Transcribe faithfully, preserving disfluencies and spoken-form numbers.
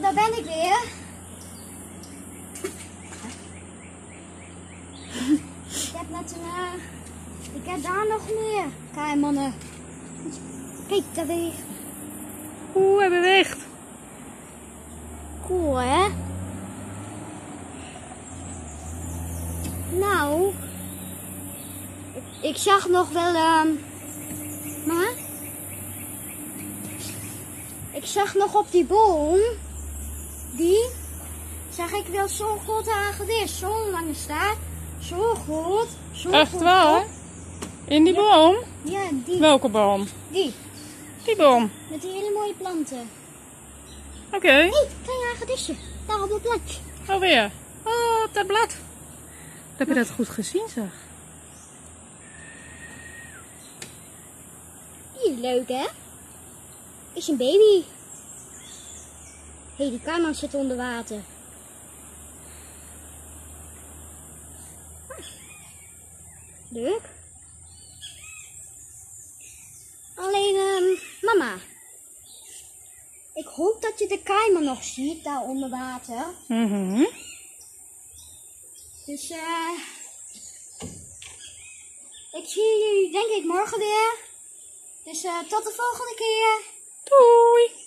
daar ben ik weer. Ik heb net een... Uh, ik heb daar nog meer keimannen. Kijk, daar beweegt. Oeh, hij beweegt. Cool, hè? Nou, ik, ik zag nog wel, um, maar ik zag nog op die boom, die zag ik wel zo'n grote hagedis, zo'n lange staart, zo groot, zo Echt groot. waar? In die boom? Ja, die. Welke boom? Die, Die boom. met die hele mooie planten. Oké. Okay. Hé, klein hagedisje, daar op het bladje. Alweer. Oh, op dat blad. Heb je dat goed gezien, zeg? Die is leuk, hè? Is een baby. Hé, hey, die kaiman zit onder water. Leuk. Alleen, um, mama. Ik hoop dat je de kaiman nog ziet, daar onder water. Mhm. Dus, eh... Uh, ik zie jullie denk ik morgen weer. Dus uh, tot de volgende keer. Doei!